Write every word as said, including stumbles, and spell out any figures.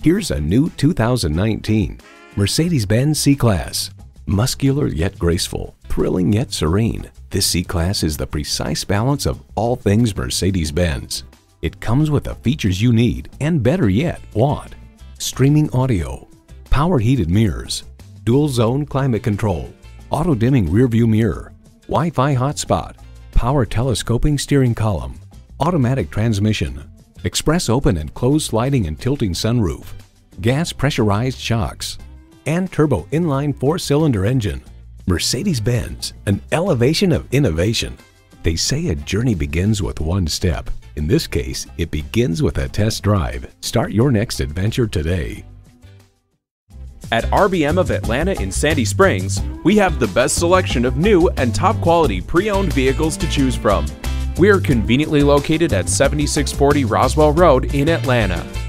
Here's a new two thousand nineteen Mercedes-Benz C-Class. Muscular yet graceful, thrilling yet serene, this C-Class is the precise balance of all things Mercedes-Benz. It comes with the features you need and, better yet, want. Streaming audio, power heated mirrors, dual zone climate control, auto dimming rearview mirror, Wi-Fi hotspot, power telescoping steering column, automatic transmission, express open and closed sliding and tilting sunroof, gas pressurized shocks, and turbo inline four-cylinder engine. Mercedes-Benz, an elevation of innovation. They say a journey begins with one step. In this case, it begins with a test drive. Start your next adventure today. At R B M of Atlanta in Sandy Springs, we have the best selection of new and top quality pre-owned vehicles to choose from. We are conveniently located at seventy-six forty Roswell Road in Atlanta.